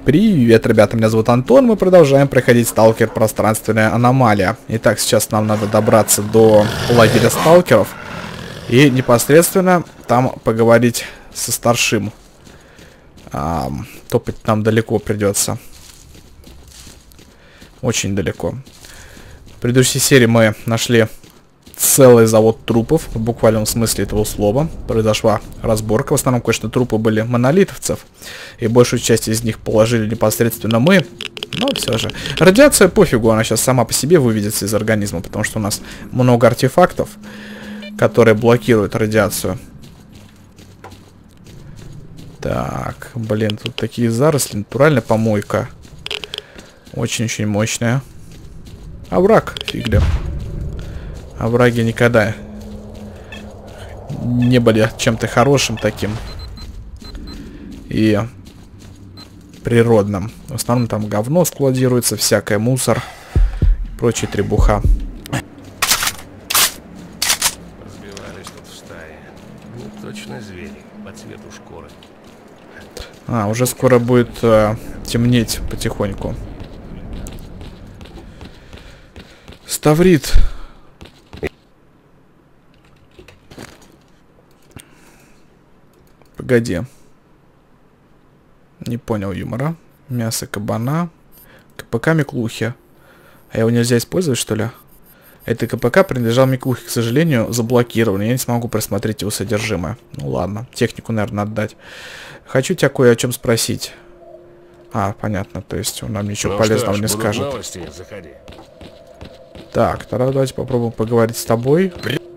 Привет, ребята, меня зовут Антон, мы продолжаем проходить Сталкер Пространственная Аномалия. Итак, сейчас нам надо добраться до лагеря сталкеров и непосредственно там поговорить со старшим. Топать нам далеко придется. Очень далеко. В предыдущей серии мы нашли целый завод трупов, в буквальном смысле этого слова. Произошла разборка. В основном, конечно, трупы были монолитовцев. И большую часть из них положили непосредственно мы. Но все же. Радиация пофигу, она сейчас сама по себе выведется из организма, потому что у нас много артефактов, которые блокируют радиацию. Так, блин, тут такие заросли. Натуральная помойка. Очень-очень мощная. Овраг, фигля. Овраги никогда не были чем-то хорошим таким и природным. В основном там говно складируется, всякое мусор и прочая требуха. Разбивались тут в стае. Ну, точно звери по цвету шкуры. Уже скоро будет темнеть потихоньку. Ставрит. Погоди. Не понял юмора. Мясо кабана. КПК Миклухи. А его нельзя использовать, что ли? Это КПК принадлежал Миклухе, к сожалению, заблокирован. Я не смогу просмотреть его содержимое. Ну ладно. Технику, наверное, отдать. Хочу тебя кое о чем спросить. Понятно. То есть он нам ничего полезного не скажет. Новости, заходи. Так, тогда давайте попробуем поговорить с тобой.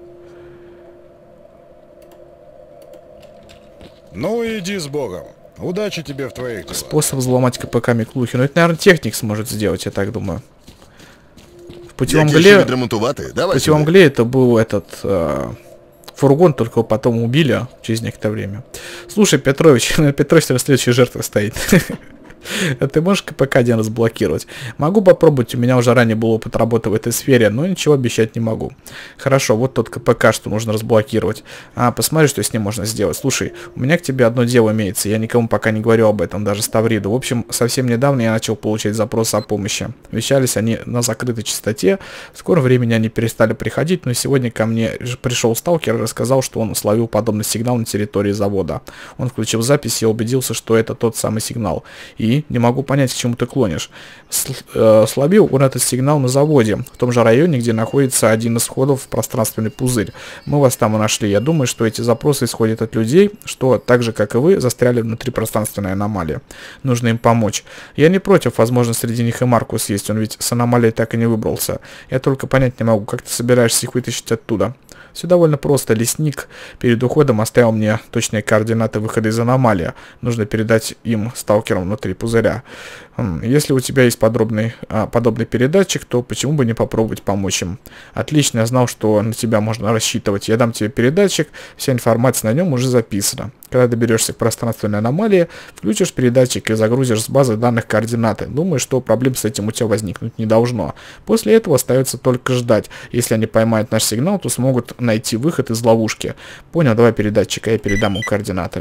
Ну иди с Богом. Удачи тебе в твоих делах. Способ взломать КПК Миклухи. Ну это, наверное, техник сможет сделать, я так думаю. В путевом мгле это был этот фургон, только его потом убили через некоторое время. Слушай, Петрович, Петрович следующая жертва стоит. А ты можешь КПК один разблокировать? Могу попробовать, у меня уже ранее был опыт работы в этой сфере, но ничего обещать не могу. Хорошо, вот тот КПК, что нужно разблокировать. Посмотри, что с ним можно сделать. Слушай, у меня к тебе одно дело имеется, я никому пока не говорю об этом, даже Ставриду. В общем, совсем недавно я начал получать запросы о помощи. Вещались они на закрытой частоте, в скором времени они перестали приходить, но сегодня ко мне пришел сталкер и рассказал, что он словил подобный сигнал на территории завода. Он включил запись и убедился, что это тот самый сигнал. И не могу понять, к чему ты клонишь. Словил он этот сигнал на заводе, в том же районе, где находится один из входов в пространственный пузырь. Мы вас там и нашли. Я думаю, что эти запросы исходят от людей, что, так же, как и вы, застряли внутри пространственной аномалии. Нужно им помочь. Я не против, возможно, среди них и Маркус есть, он ведь с аномалией так и не выбрался. Я только понять не могу, как ты собираешься их вытащить оттуда. Все довольно просто. Лесник перед уходом оставил мне точные координаты выхода из аномалии. Нужно передать им сталкерам внутри пузыря. Если у тебя есть подобный передатчик, то почему бы не попробовать помочь им? Отлично, я знал, что на тебя можно рассчитывать. Я дам тебе передатчик, вся информация на нем уже записана. Когда доберешься к пространственной аномалии, включишь передатчик и загрузишь с базы данных координаты. Думаю, что проблем с этим у тебя возникнуть не должно. После этого остается только ждать. Если они поймают наш сигнал, то смогут найти выход из ловушки. Понял, давай передатчик, а я передам им координаты.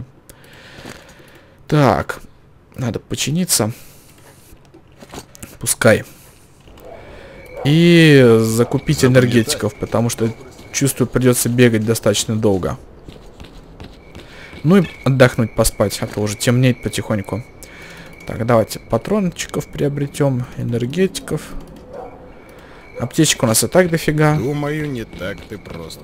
Так, надо починиться. Пускай. И закупить энергетиков, потому что, чувствую, придется бегать достаточно долго. Ну и отдохнуть, поспать, а то уже темнеет потихоньку. Так, давайте патрончиков приобретем, энергетиков. Аптечек у нас и так дофига. Думаю, не так ты просто.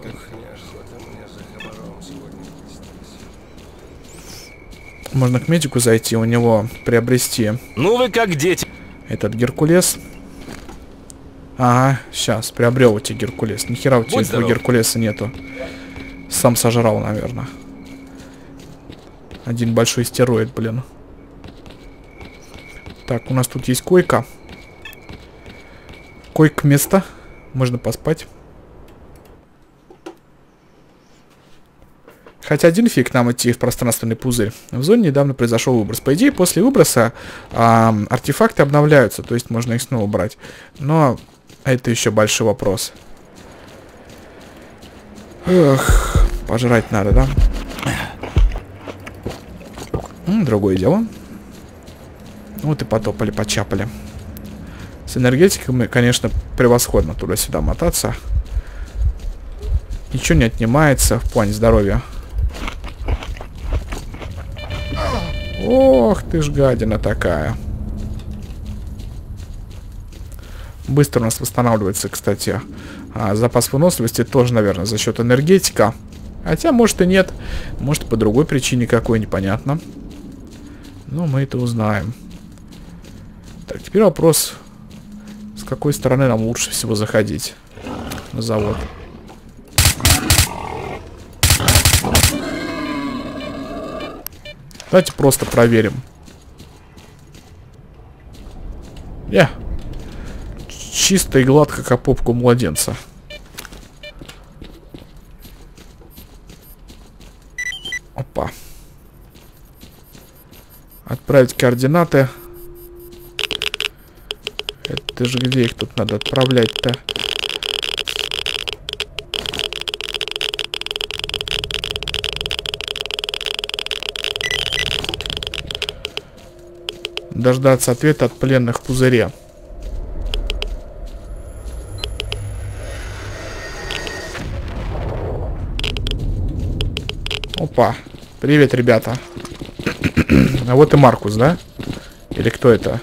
Можно к медику зайти, у него приобрести. Ну вы как дети. Этот Геркулес. Ага, сейчас, приобрел у тебя Геркулес. Нихера у тебя этого Геркулеса нету. Сам сожрал, наверное. Один большой стероид, блин. Так, у нас тут есть койка. Койк-место. Можно поспать. Хотя один фиг нам идти в пространственный пузырь. В зоне недавно произошел выброс. По идее, после выброса артефакты обновляются. То есть можно их снова брать. Но это еще большой вопрос. Эх, пожрать надо, да? Другое дело. Вот и потопали, почапали. С энергетиками, конечно, превосходно туда-сюда мотаться. Ничего не отнимается в плане здоровья. Ох ты ж гадина такая. Быстро у нас восстанавливается, кстати, запас выносливости. Тоже, наверное, за счет энергетика. Хотя, может и нет. Может, по другой причине какой, непонятно. Но мы это узнаем. Так, теперь вопрос, с какой стороны нам лучше всего заходить на завод. Давайте просто проверим. Чисто и гладко, как попку младенца. Опа. Отправить координаты. Это же где их тут надо отправлять-то? Дождаться ответа от пленных в пузыре. Опа. Привет, ребята. А вот и Маркус, да? Или кто это?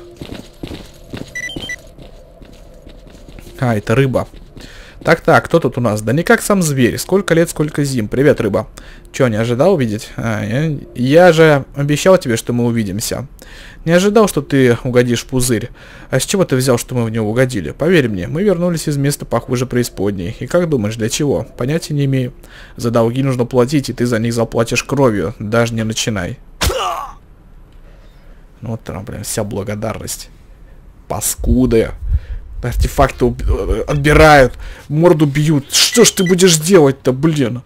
А, это рыба. Так, кто тут у нас? Да никак сам зверь. Сколько лет, сколько зим. Привет, рыба. Чё, не ожидал увидеть? Я же обещал тебе, что мы увидимся. Не ожидал, что ты угодишь в пузырь. А с чего ты взял, что мы в него угодили? Поверь мне, мы вернулись из места похуже преисподней. И как думаешь, для чего? Понятия не имею. За долги нужно платить, и ты за них заплатишь кровью. Даже не начинай. Ну вот там, прям вся благодарность. Паскуды. Артефакты отбирают. Морду бьют. Что ж ты будешь делать-то, блин?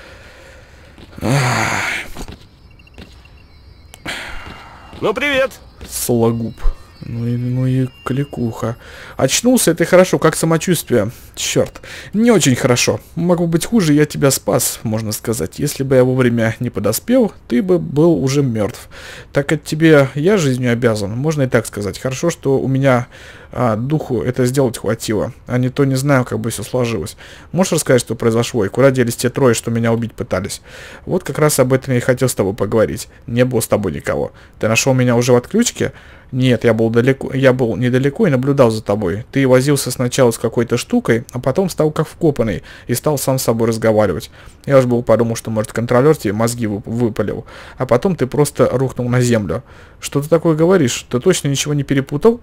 Ну, привет. Сологуб. Ну и кликуха. Очнулся, это хорошо. Как самочувствие? Черт. Не очень хорошо. Могло быть хуже, я тебя спас, можно сказать. Если бы я вовремя не подоспел, ты бы был уже мертв. Так как тебе я жизнью обязан, можно и так сказать. Хорошо, что у меня духу это сделать хватило. А не то не знаю, как бы все сложилось. Можешь рассказать, что произошло? И куда делись те трое, что меня убить пытались? Вот как раз об этом я и хотел с тобой поговорить. Не было с тобой никого. Ты нашел меня уже в отключке? Нет, я был недалеко и наблюдал за тобой. Ты возился сначала с какой-то штукой, а потом стал как вкопанный и стал сам с собой разговаривать. Я уж был подумал, что, может, контролер тебе мозги выпалил, а потом ты просто рухнул на землю. Что ты такое говоришь? Ты точно ничего не перепутал?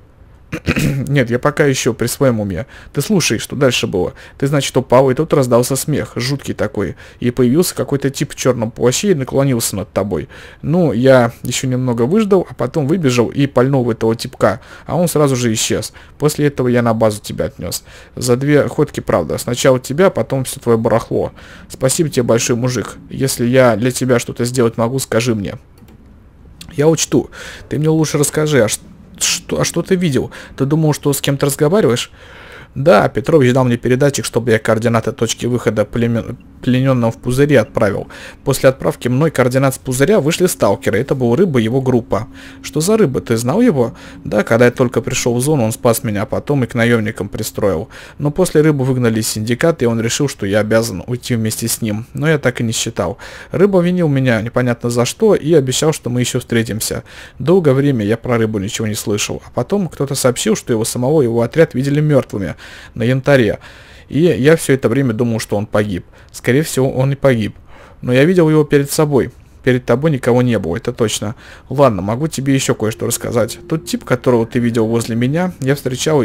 Нет, я пока еще при своем уме. Ты слушай, что дальше было. Ты, значит, упал, и тут раздался смех, жуткий такой. И появился какой-то тип в черном плаще и наклонился над тобой. Ну, я еще немного выждал, а потом выбежал и пальнул в этого типка. А он сразу же исчез. После этого я на базу тебя отнес. За 2 ходки, правда. Сначала тебя, потом все твое барахло. Спасибо тебе, большой мужик. Если я для тебя что-то сделать могу, скажи мне. Я учту. Ты мне лучше расскажи, а что ты видел? Ты думал, что с кем-то разговариваешь? Да, Петрович дал мне передатчик, чтобы я координаты точки выхода плененного в пузыре отправил. После отправки мной координат с пузыря вышли сталкеры. Это был рыба, его группа. Что за рыба? Ты знал его? Да, когда я только пришел в зону, он спас меня, а потом и к наемникам пристроил. Но после рыбы выгнали из синдиката, и он решил, что я обязан уйти вместе с ним. Но я так и не считал. Рыба винил меня непонятно за что и обещал, что мы еще встретимся. Долгое время я про рыбу ничего не слышал. А потом кто-то сообщил, что его самого его отряд видели мертвыми на янтаре. И я все это время думал, что он погиб. Скорее всего, он и погиб. Но я видел его перед собой. Перед тобой никого не было, это точно. Ладно, могу тебе еще кое-что рассказать. Тот тип, которого ты видел возле меня, я встречал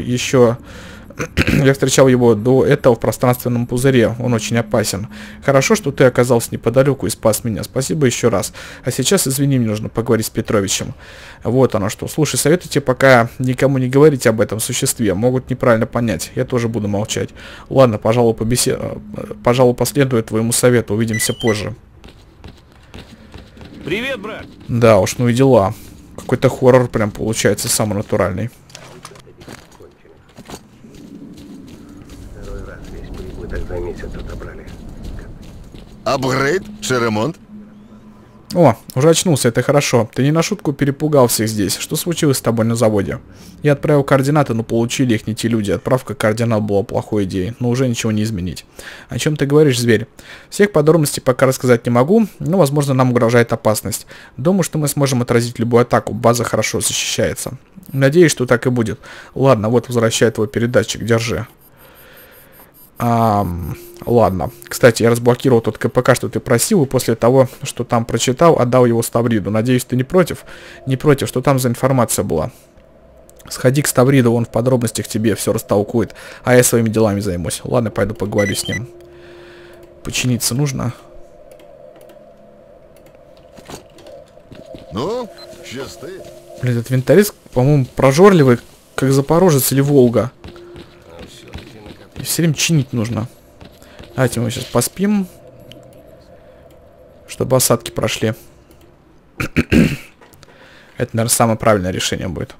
его до этого в пространственном пузыре. Он очень опасен. Хорошо, что ты оказался неподалеку и спас меня. Спасибо еще раз. А сейчас, извини, мне нужно поговорить с Петровичем. Вот оно что. Слушай, советую тебе пока никому не говорить об этом существе. Могут неправильно понять. Я тоже буду молчать. Ладно, пожалуй, последую твоему совету. Увидимся позже. Привет, брат. Да уж, ну и дела. Какой-то хоррор прям получается самый натуральный. Апгрейд чи ремонт? О, уже очнулся, это хорошо. Ты не на шутку перепугал всех здесь. Что случилось с тобой на заводе? Я отправил координаты, но получили их не те люди. Отправка координат была плохой идеей, но уже ничего не изменить. О чем ты говоришь, зверь? Всех подробностей пока рассказать не могу, но, возможно, нам угрожает опасность. Думаю, что мы сможем отразить любую атаку. База хорошо защищается. Надеюсь, что так и будет. Ладно, вот возвращаю твой передатчик, держи. Ладно. Кстати, я разблокировал тот КПК, что ты просил, и после того, что там прочитал, отдал его Ставриду. Надеюсь, ты не против? Не против, что там за информация была. Сходи к Ставриду, он в подробностях тебе все растолкует, а я своими делами займусь. Ладно, пойду поговорю с ним. Починиться нужно. Ну, сейчас ты. Блин, этот винторез, по-моему, прожорливый, как Запорожец или Волга. И все время чинить нужно. Давайте мы сейчас поспим. Чтобы осадки прошли. Это, наверное, самое правильное решение будет.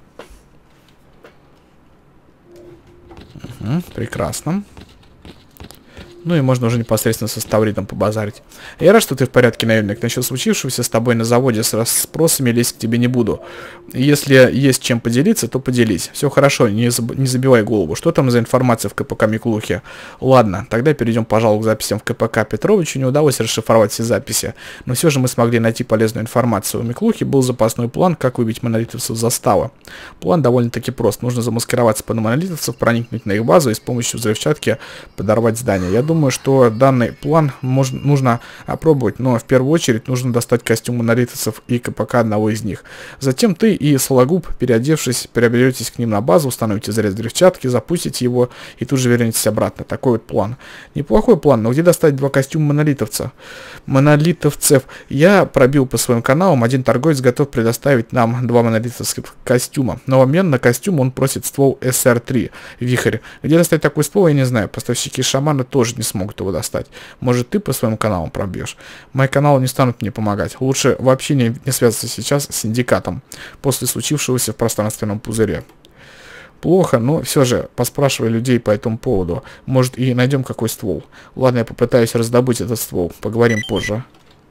Угу, прекрасно. Ну и можно уже непосредственно со Ставридом побазарить. Я рад, что ты в порядке, наемник. Насчет случившегося с тобой на заводе с расспросами лезть к тебе не буду. Если есть чем поделиться, то поделись. Все хорошо, не забивай голову. Что там за информация в КПК Миклухи? Ладно, тогда перейдем, пожалуй, к записям в КПК. Петровичу не удалось расшифровать все записи. Но все же мы смогли найти полезную информацию. У Миклухи был запасной план, как выбить монолитовцев с заставы. План довольно-таки прост. Нужно замаскироваться под монолитовцев, проникнуть на их базу и с помощью взрывчатки подорвать здание. Я думаю, что данный план нужно опробовать, но в первую очередь нужно достать костюм монолитовцев и КПК одного из них. Затем ты и Сологуб, переодевшись, переберетесь к ним на базу, установите заряд взрывчатки, запустите его и тут же вернетесь обратно. Такой вот план. Неплохой план, но где достать два костюма монолитовцев? Я пробил по своим каналам, один торговец готов предоставить нам два монолитовских костюма. Но в обмен на костюм он просит ствол СР-3 Вихрь. Где достать такой ствол, я не знаю. Поставщики шамана тоже не смогут его достать. Может, ты по своим каналам пробьешь? Мои каналы не станут мне помогать. Лучше вообще не связываться сейчас с синдикатом после случившегося в пространственном пузыре. Плохо, но все же поспрашивай людей по этому поводу. Может, и найдем какой ствол. Ладно, я попытаюсь раздобыть этот ствол. Поговорим позже.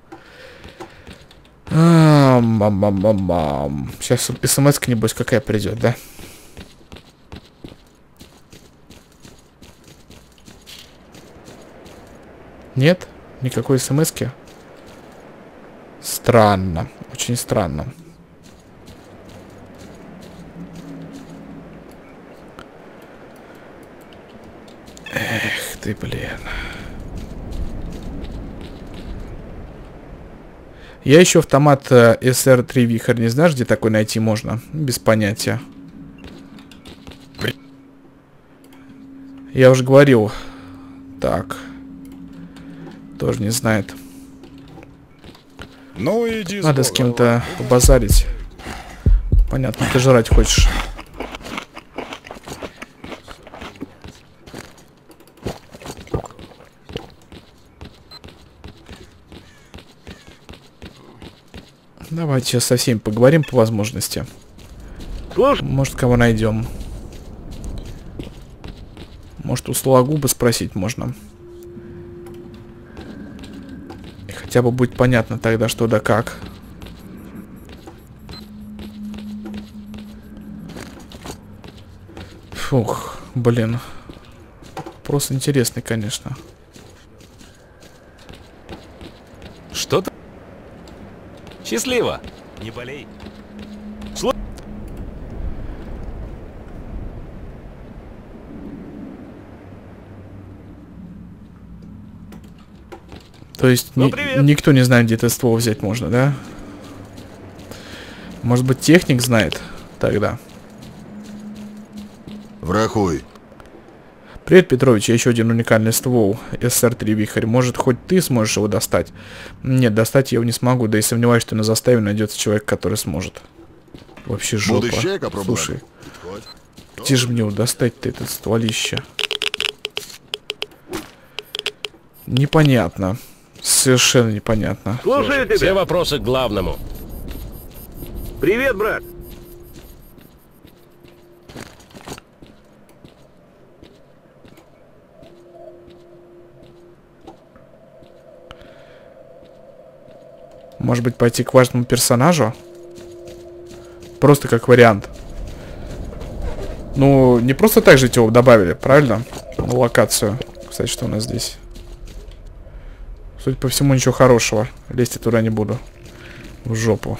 Сейчас смс-ка, небось, какая придет, да? Нет? Никакой смс-ки? Странно. Очень странно. Эх ты, блин. Я еще автомат СР-3 Вихрь не знаешь, где такой найти можно? Без понятия. Я уже говорил. Так. Тоже не знает. Ну, иди. Надо с кем-то побазарить. Понятно, ты жрать хочешь. Давайте сейчас со всеми поговорим по возможности. Может, кого найдем. Может, у Сологуба спросить можно. И хотя бы будет понятно тогда, что да как. Фух, блин. Просто интересный, конечно. Что-то... Счастливо! Не болей! То есть никто не знает, где это ствол взять можно, да? Может быть, техник знает тогда. Врахуй. Привет, Петрович, еще один уникальный ствол СР-3 Вихрь. Может, хоть ты сможешь его достать? Нет, достать я его не смогу, да и сомневаюсь, что на заставе найдется человек, который сможет. Вообще жопа. Слушай, где же мне его достать-то, этот стволище? Непонятно. Совершенно непонятно. Слушаю тебя. Все вопросы к главному. Привет, брат. Может быть, пойти к важному персонажу? Просто как вариант. Ну, не просто так же его добавили, правильно? На локацию. Кстати, что у нас здесь? Судя по всему, ничего хорошего. Лезть я туда не буду. В жопу.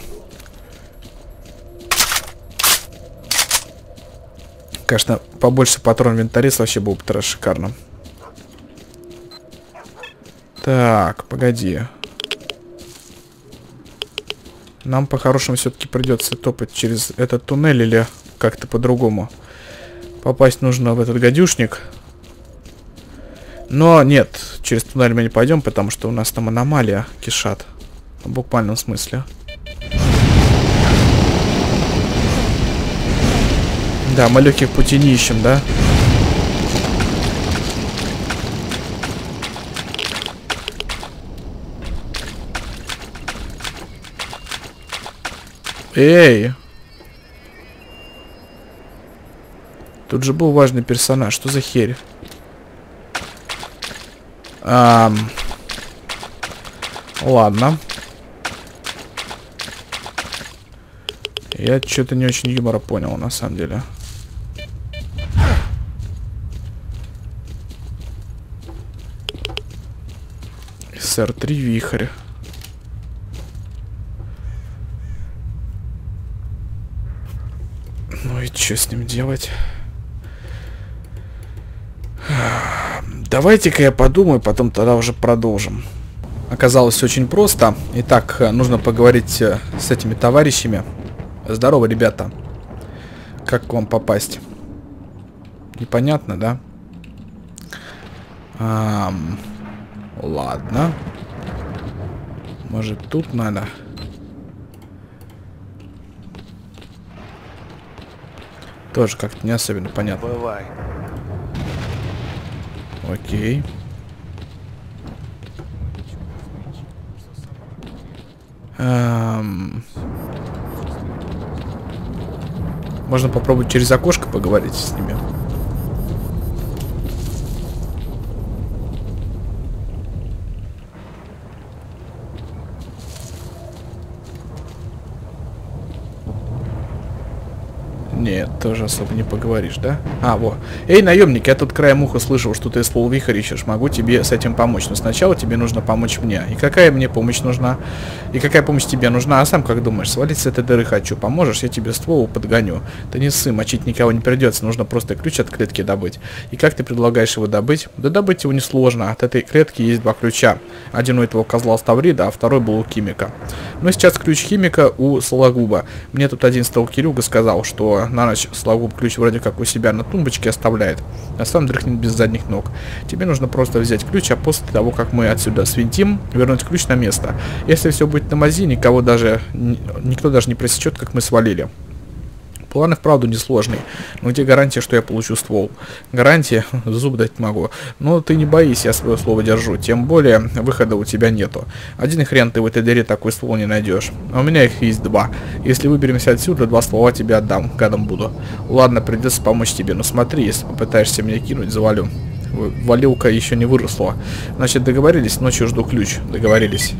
Конечно, побольше патрон винторез вообще было бы шикарно. Так, погоди. Нам по-хорошему все-таки придется топать через этот туннель или как-то по-другому. Попасть нужно в этот гадюшник. Но нет, через туннель мы не пойдем, потому что у нас там аномалия кишат. В буквальном смысле. Да, мы легких путей не ищем, да? Эй! Тут же был важный персонаж. Что за херь? Ладно. Я что-то не очень юмора понял, на самом деле. СР-3 вихрь. Ну и что с ним делать? Давайте-ка я подумаю, потом тогда уже продолжим. Оказалось очень просто. Итак, нужно поговорить с этими товарищами. Здорово, ребята. Как к вам попасть? Непонятно, да? Ладно. Может, тут надо? Тоже как-то не особенно понятно. Бывай. Окей. Можно попробовать через окошко поговорить с ними. Нет, тоже особо не поговоришь, да? А, во. Эй, наемник, я тут краем уха слышал, что ты ствол вихрь ищешь. Могу тебе с этим помочь. Но сначала тебе нужно помочь мне. И какая мне помощь нужна? И какая помощь тебе нужна? А сам как думаешь? Свалить с этой дыры хочу. Поможешь? Я тебе ствол подгоню. Ты не ссы, мочить никого не придется. Нужно просто ключ от клетки добыть. И как ты предлагаешь его добыть? Да добыть его несложно. От этой клетки есть два ключа. Один у этого козла Ставрида, а второй был у химика. Но сейчас ключ химика у Сологуба. Мне тут один сталкерюга сказал, что на ночь Сологуб ключ вроде как у себя на тумбочке оставляет, а сам дрыхнет без задних ног. Тебе нужно просто взять ключ, а после того, как мы отсюда свинтим, вернуть ключ на место. Если все будет на мази, никто даже не пресечет, как мы свалили. План и вправду несложный. Но где гарантия, что я получу ствол? Гарантия? Зуб дать могу. Но ты не боись, я свое слово держу. Тем более, выхода у тебя нету. Один хрен ты в этой дыре такой ствол не найдешь. А у меня их есть два. Если выберемся отсюда, 2 ствола тебе отдам. Гадом буду. Ладно, придется помочь тебе. Но смотри, если попытаешься меня кинуть, завалю. Валилка еще не выросла. Значит, договорились? Ночью жду ключ. Договорились.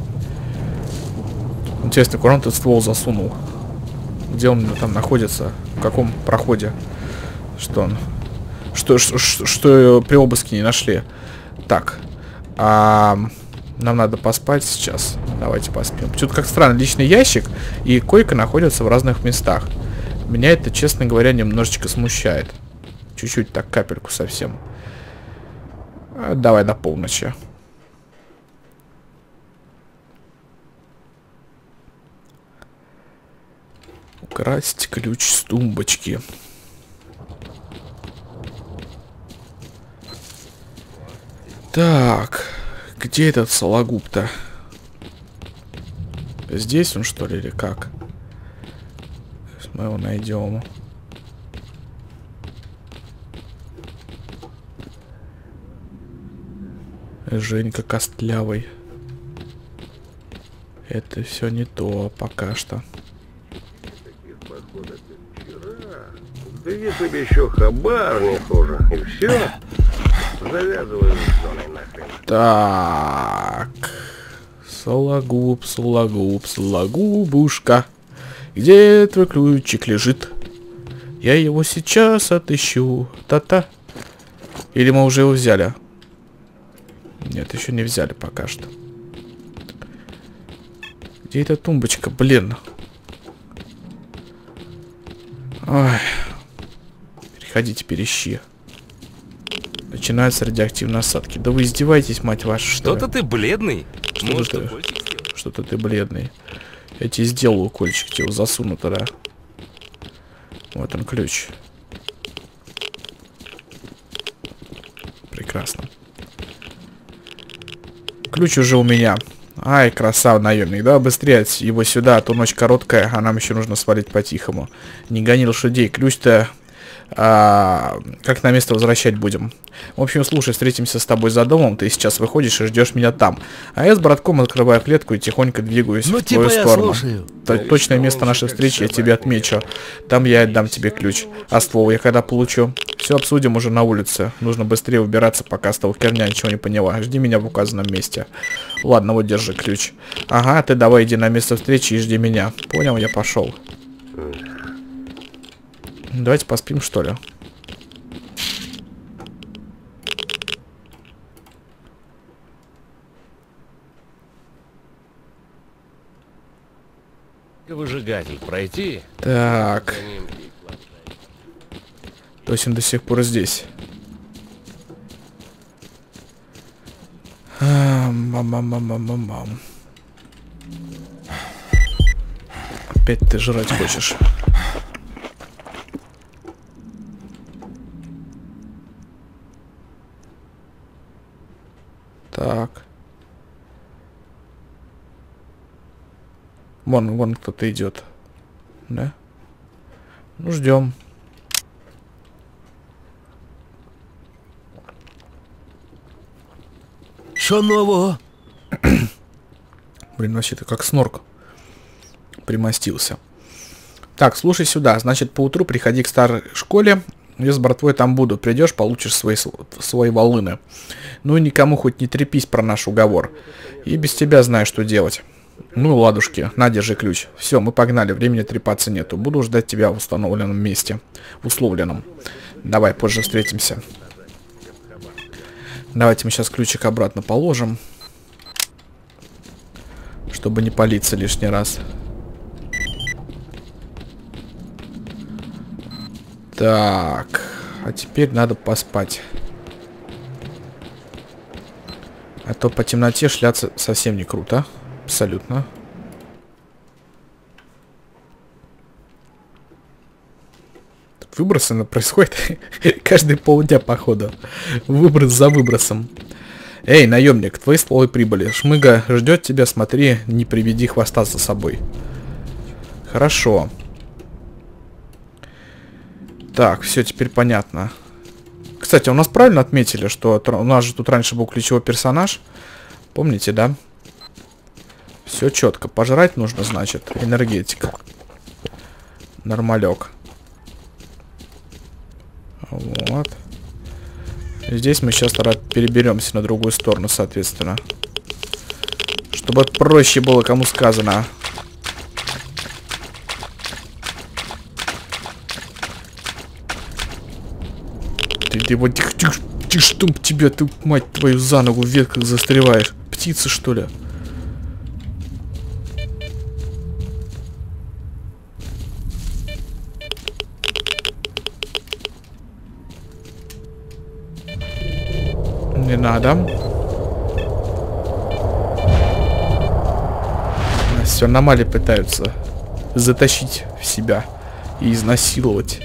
Интересно, куда он этот ствол засунул? Где он там находится? В каком проходе? Что он? Что при обыске не нашли? Так. Нам надо поспать сейчас. Давайте поспим. Что-то как странно. Личный ящик и койка находятся в разных местах. Меня это, честно говоря, немножечко смущает. Чуть-чуть так, капельку совсем. Давай до полночи. Украсть ключ с тумбочки. Так, где этот Сологуб-то? Здесь он, что ли, или как? Сейчас мы его найдем. Женька Костлявый. Это все не то пока что. Да если бы еще хабар не хуже. И все. Завязываю с зоной нахрен. Так. Сологуб, сологуб, сологубушка. Где твой ключик лежит? Я его сейчас отыщу. Та-та. Или мы уже его взяли? Нет, еще не взяли пока что. Где эта тумбочка, блин? Ой. Переходи теперь, ищи. Начинаются радиоактивные осадки. Да вы издеваетесь, мать вашу, что ли? Что-то ты бледный. Что-то ты бледный. Я тебе сделал укольчик, тебе его засуну тогда. Вот он, ключ. Прекрасно. Ключ уже у меня. Ай, красава, наемник. Да, быстрее его сюда, а то ночь короткая, а нам еще нужно свалить по-тихому. Не гони лошадей. Ключ-то... как на место возвращать будем. В общем, слушай, встретимся с тобой за домом. Ты сейчас выходишь и ждешь меня там. А я с братком открываю клетку и тихонько двигаюсь в твою сторону. Точное место нашей встречи я тебе отмечу. Там я отдам тебе ключ. А ствол я когда получу? Все обсудим уже на улице. Нужно быстрее убираться, пока сталкерня ничего не поняла. Жди меня в указанном месте. Ладно, вот держи ключ. Ага, ты давай иди на место встречи и жди меня. Понял, я пошел. Давайте поспим, что ли. Выжигатель пройти. Так. То есть он до сих пор здесь. Мам. Опять ты жрать хочешь. Так. Вон кто-то идет. Да? Ну, ждем. Что нового? Блин, вообще-то как снорк примостился. Так, слушай сюда. Значит, поутру приходи к старой школе. Я с братвой там буду. Придешь, получишь свои волыны. Ну и никому хоть не трепись про наш уговор. И без тебя знаю, что делать. Ну, ладушки, на, держи ключ. Все, мы погнали, времени трепаться нету. Буду ждать тебя в установленном месте. В условленном. Давай, позже встретимся. Давайте мы сейчас ключик обратно положим. Чтобы не палиться лишний раз. Так, а теперь надо поспать. А то по темноте шляться совсем не круто. Абсолютно. Выбросы происходят каждые полдня, походу. Выброс за выбросом. Эй, наемник, твои стволы прибыли. Шмыга ждет тебя, смотри, не приведи хвоста за собой. Хорошо. Так, все, теперь понятно. Кстати, у нас правильно отметили, что у нас же тут раньше был ключевой персонаж. Помните, да? Все четко. Пожрать нужно, значит. Энергетика. Нормалек. Вот. Здесь мы сейчас переберемся на другую сторону, соответственно. Чтобы проще было, кому сказано. Ты вот ты чтоб тебя, ты, мать твою, за ногу в ветках застреваешь. Птицы, что ли? Не надо. Нас все аномалии пытаются затащить в себя и изнасиловать.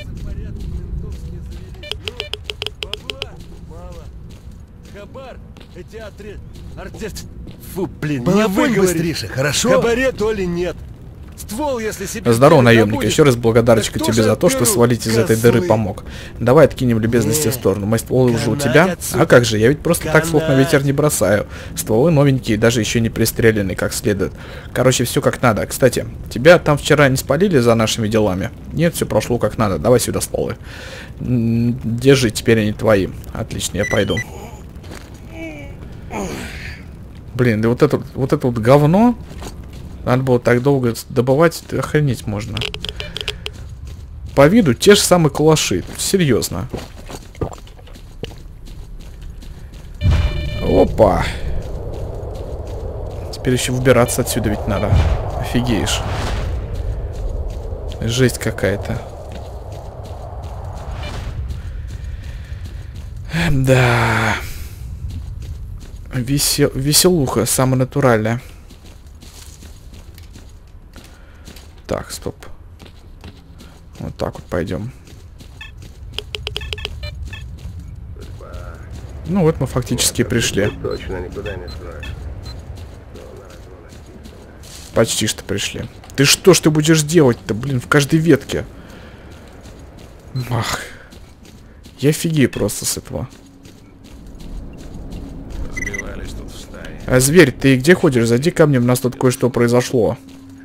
Фу, блин, не выговоришь, хорошо? Кабаре то ли нет. Ствол, если себе... Здорово, наемник. Еще раз благодарочка тебе за то, что свалить из этой дыры помог. Давай откинем любезности в сторону. Мои стволы уже у тебя? А как же, я ведь просто так слов на ветер не бросаю. Стволы новенькие, даже еще не пристреленные как следует. Короче, все как надо. Кстати, тебя там вчера не спалили за нашими делами? Нет, все прошло как надо. Давай сюда стволы. Держи, теперь они твои. Отлично, я пойду. Блин, да вот это вот говно. Надо было так долго добывать, охренеть можно. По виду те же самые калаши. Серьезно. Опа. Теперь еще выбираться отсюда ведь надо. Офигеешь. Жесть какая-то. Да. Веселуха, самая натуральная. Так, стоп. Вот так вот пойдем. Ну вот мы фактически пришли. Точно никуда не скроешь. Почти что пришли. Ты что ж ты будешь делать-то, блин, в каждой ветке? Ах. Я офигею просто с этого. Разбивались тут в стае. А зверь, ты где ходишь? Зайди ко мне, у нас тут кое-что произошло.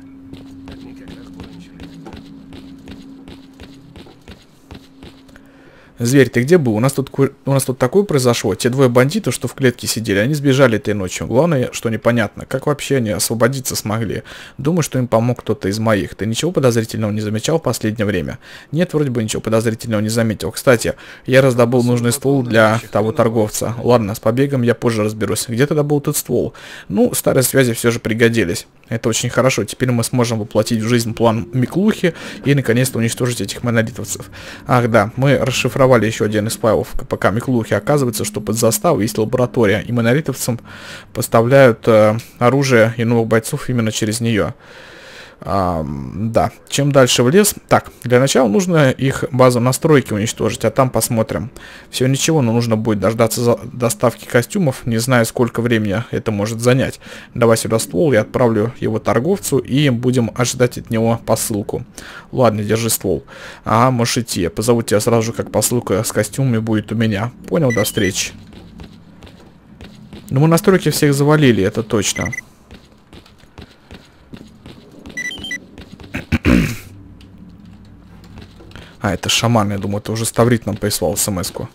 Зверь, ты где был? У нас тут такое произошло. Те двое бандитов, что в клетке сидели, они сбежали этой ночью. Главное, что непонятно, как вообще они освободиться смогли. Думаю, что им помог кто-то из моих. Ты ничего подозрительного не замечал в последнее время? Нет, вроде бы ничего подозрительного не заметил. Кстати, я раздобыл нужный ствол для того торговца. Ладно, с побегом я позже разберусь. Где ты добыл этот ствол? Ну, старые связи все же пригодились. Это очень хорошо. Теперь мы сможем воплотить в жизнь план Миклухи и наконец-то уничтожить этих монолитовцев. Ах да, мы расшифровали еще один из файлов КПК Миклухи. Оказывается, что под заставой есть лаборатория, и монолитовцам поставляют оружие и новых бойцов именно через нее. Да, чем дальше в лес. Так, для начала нужно их базу настройки уничтожить, а там посмотрим. Все ничего, но нужно будет дождаться доставки костюмов. Не знаю, сколько времени это может занять. Давай сюда ствол, я отправлю его торговцу и будем ожидать от него посылку. Ладно, держи ствол. Ага, можешь идти. Я позову тебя сразу же, как посылка с костюмами будет у меня. Понял, до встречи. Ну, мы настройки всех завалили, это точно. А, это шаман, я думаю, это уже Ставрит нам прислал смс-ку.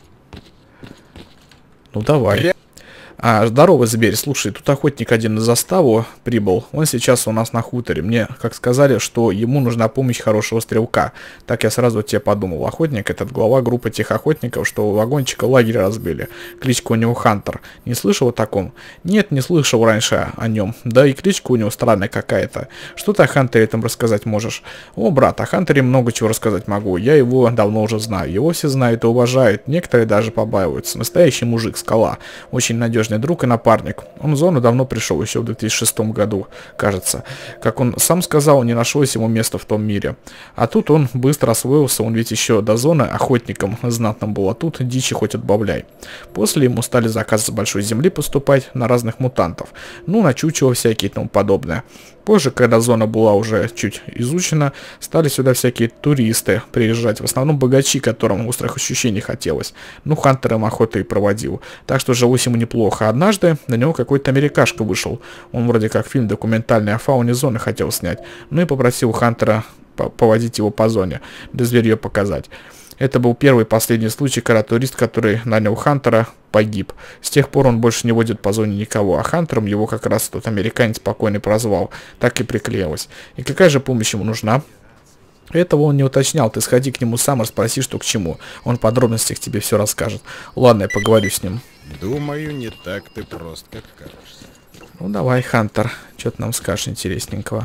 Ну, давай. Здорово, зверь. Слушай, тут охотник один на заставу прибыл. Он сейчас у нас на хуторе. Мне, как сказали, что ему нужна помощь хорошего стрелка. Так я сразу тебе подумал. Охотник — этот глава группы тех охотников, что у вагончика лагерь разбили. Кличка у него Хантер. Не слышал о таком? Нет, не слышал раньше о нем. Да и кличка у него странная какая-то. Что ты о Хантере этом рассказать можешь? О, брат, о Хантере много чего рассказать могу. Я его давно уже знаю. Его все знают и уважают. Некоторые даже побаиваются. Настоящий мужик, скала. Очень надежный друг и напарник. Он в зону давно пришел, еще в 2006 году, кажется. Как он сам сказал, не нашлось ему места в том мире. А тут он быстро освоился, он ведь еще до зоны охотником знатным был, а тут дичи хоть отбавляй. После ему стали заказы с большой земли поступать на разных мутантов. Ну, на чучело всякие и тому подобное. Позже, когда зона была уже чуть изучена, стали сюда всякие туристы приезжать, в основном богачи, которым острых ощущений хотелось. Ну, Хантер им охоты и проводил. Так что жилось ему неплохо. Однажды на него какой-то америкашка вышел. Он вроде как фильм документальный о фауне зоны хотел снять. Ну и попросил Хантера поводить его по зоне, да зверье показать. Это был первый и последний случай, когда турист, который нанял Хантера, погиб. С тех пор он больше не водит по зоне никого, а Хантером его как раз тот американец спокойно прозвал. Так и приклеилось. И какая же помощь ему нужна? Этого он не уточнял. Ты сходи к нему сам и спроси, что к чему. Он в подробностях тебе все расскажет. Ладно, я поговорю с ним. Думаю, не так ты прост, как кажешься. Ну давай, Хантер, что ты нам скажешь интересненького?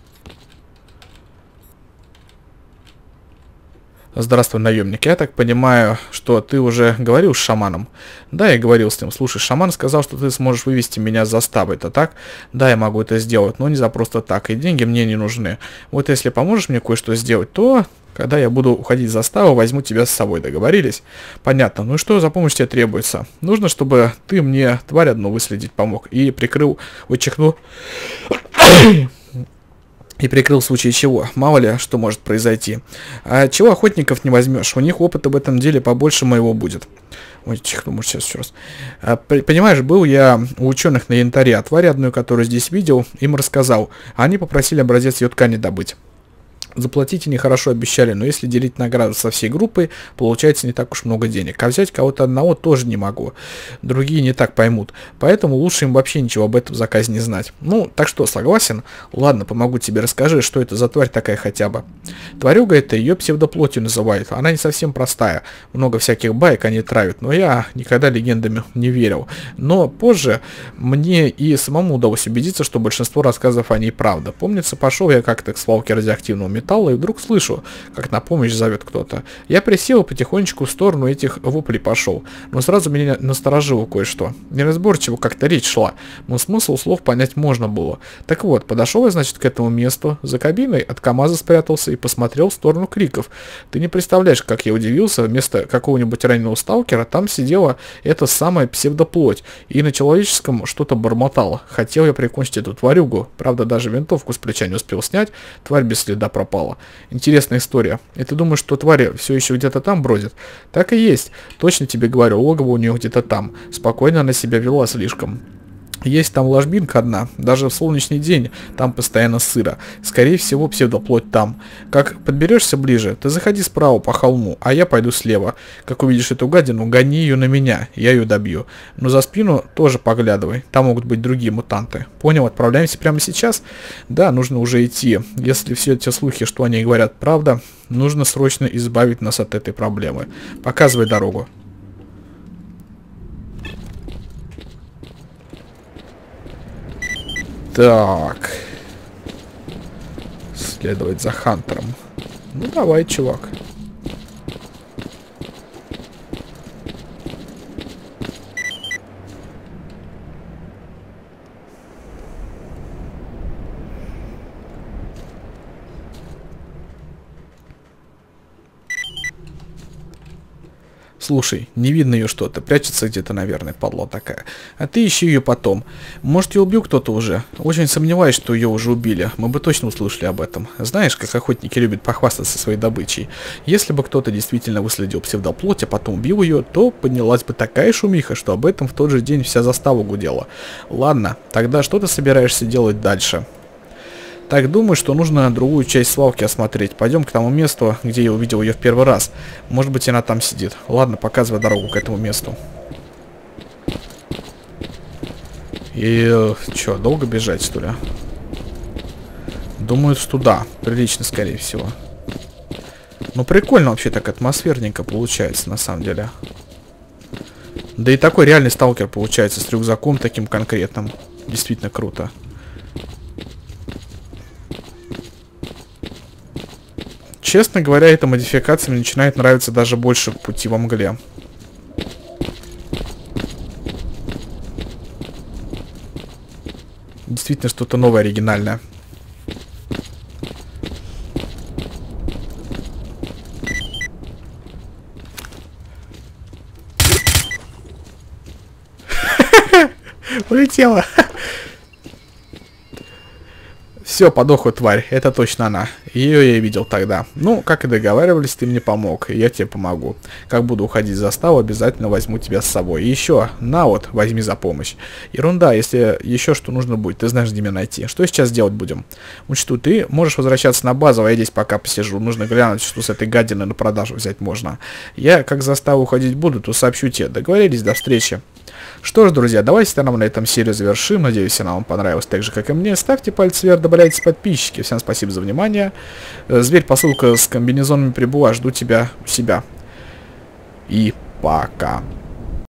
Здравствуй, наемник. Я так понимаю, что ты уже говорил с шаманом? Да, я говорил с ним. Слушай, шаман сказал, что ты сможешь вывести меня с заставы. Это так? Да, я могу это сделать, но не за просто так. И деньги мне не нужны. Вот если поможешь мне кое-что сделать, то, когда я буду уходить с заставы, возьму тебя с собой. Договорились? Понятно. Ну и что за помощь тебе требуется? Нужно, чтобы ты мне тварь одну выследить помог и прикрыл, вычихнул... И прикрыл в случае чего. Мало ли, что может произойти. А чего охотников не возьмешь? У них опыта в этом деле побольше моего будет. Ой, чихну, может, сейчас еще раз. Понимаешь, был я у ученых на янтаре. А тварь одну, которую здесь видел, им рассказал. Они попросили образец ее ткани добыть. Заплатить они хорошо обещали, но если делить награду со всей группой, получается не так уж много денег. А взять кого-то одного тоже не могу. Другие не так поймут. Поэтому лучше им вообще ничего об этом заказе не знать. Ну, так что, согласен? Ладно, помогу тебе, расскажи, что это за тварь такая хотя бы. Тварюга это ее псевдоплотью называют. Она не совсем простая. Много всяких баек они травят, но я никогда легендами не верил. Но позже мне и самому удалось убедиться, что большинство рассказов о ней правда. Помнится, пошел я как-то к свалке радиоактивного металла, и вдруг слышу, как на помощь зовет кто-то. Я присел и потихонечку в сторону этих воплей пошел, но сразу меня насторожило кое-что. Неразборчиво как-то речь шла, но смысл слов понять можно было. Так вот, подошел я, значит, к этому месту, за кабиной от КамАЗа спрятался и посмотрел в сторону криков. Ты не представляешь, как я удивился, вместо какого-нибудь раненого сталкера там сидела эта самая псевдоплоть, и на человеческом что-то бормотала. Хотел я прикончить эту тварюгу, правда, даже винтовку с плеча не успел снять, тварь без следа пропала. Интересная история. И ты думаешь, что тварь все еще где-то там бродит? Так и есть. Точно тебе говорю, логово у нее где-то там. Спокойно она себя вела слишком. Есть там ложбинка одна, даже в солнечный день там постоянно сыро. Скорее всего, псевдоплоть там. Как подберешься ближе, ты заходи справа по холму, а я пойду слева. Как увидишь эту гадину, гони ее на меня, я ее добью. Но за спину тоже поглядывай, там могут быть другие мутанты. Понял, отправляемся прямо сейчас? Да, нужно уже идти. Если все эти слухи, что они говорят, правда, нужно срочно избавить нас от этой проблемы. Показывай дорогу. Так. Следовать за Хантером. Ну давай, чувак. Слушай, не видно ее что-то, прячется где-то, наверное, падла такая. А ты ищи ее потом. Может, ее убил кто-то уже? Очень сомневаюсь, что ее уже убили. Мы бы точно услышали об этом. Знаешь, как охотники любят похвастаться своей добычей. Если бы кто-то действительно выследил псевдоплоть, а потом убил ее, то поднялась бы такая шумиха, что об этом в тот же день вся застава гудела. Ладно, тогда что ты собираешься делать дальше? Так, думаю, что нужно другую часть свалки осмотреть. Пойдем к тому месту, где я увидел ее в первый раз. Может быть, она там сидит. Ладно, показывай дорогу к этому месту. И что, долго бежать, что ли? Думаю, что да. Прилично, скорее всего. Ну, прикольно вообще так, атмосферненько получается, на самом деле. Да и такой реальный сталкер получается, с рюкзаком таким конкретным. Действительно круто. Честно говоря, эта модификация мне начинает нравиться даже больше «Пути во мгле». Действительно что-то новое, оригинальное. Улетела. Все, подохла тварь, это точно она. Ее я видел тогда. Ну, как и договаривались, ты мне помог, и я тебе помогу. Как буду уходить в заставу, обязательно возьму тебя с собой. И еще, на вот, возьми за помощь. Ерунда, если еще что нужно будет, ты знаешь, где меня найти. Что сейчас делать будем? Учту, ты можешь возвращаться на базу, а я здесь пока посижу. Нужно глянуть, что с этой гадиной на продажу взять можно. Я, как за заставу уходить буду, то сообщу тебе. Договорились, до встречи. Что ж, друзья, давайте нам на этом серию завершим. Надеюсь, она вам понравилась так же, как и мне. Ставьте пальцы вверх, добавляйтесь подписчики. Всем спасибо за внимание. Зверь, посылка с комбинезонами прибыла. Жду тебя у себя. И пока.